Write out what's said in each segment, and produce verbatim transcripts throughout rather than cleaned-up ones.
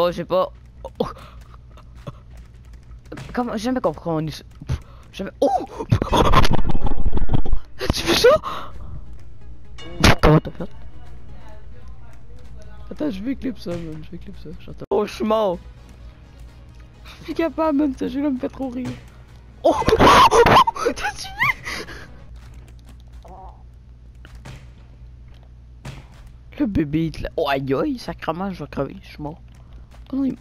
pas, je sais pas. Oh. Comment, j'ai jamais compris comment on dit. Jamais. Oh! Tu fais ça? Comment t'as fait? Attends, je vais clip ça, man. Je vais clip ça. J'entends. Oh, je suis mort. Je suis capable, man. Ce jeu-là me fait trop rire. Oh! T'as tué? Le bébé, il... oh aïe aïe, sacrément, je vais crever, je suis mort. Oh non, il...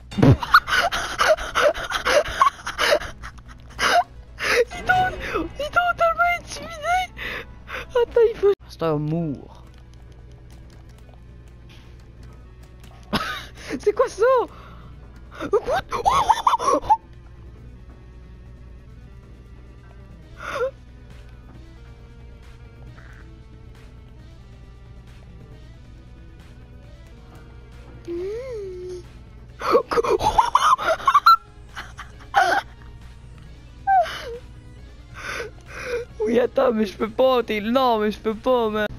Ils t'ont... Ils t'ont tellement intimidé. Attends, il faut... C'est un mour. C'est quoi ça? What? Oui, attends, mais je peux pas, t'es... Non, mais je peux pas, man.